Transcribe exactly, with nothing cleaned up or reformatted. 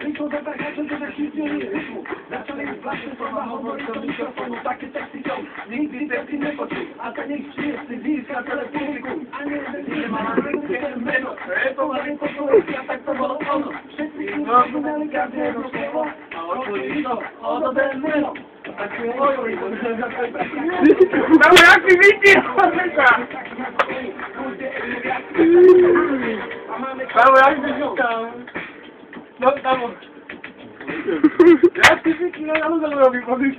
Ręką zatargacze, że tak się zmieni rytmu. Zaczęli w flaszy, to ma honor do mikrofonu. Takie teksty ciąg, nigdy teksty nie poczuł. A to niech wszyscy bliska telepublikum. A nie, nie ma rękę, meno. Ręką, a ręką poezja, tak to wolą ono. Wszyscy znali każde słowo. A oczywiście, ono ten meno. No jak mi widzisz, chłopaka! Paweł, jak mi widzisz? No, tam. Jak ty widzisz, no ja lubię robić,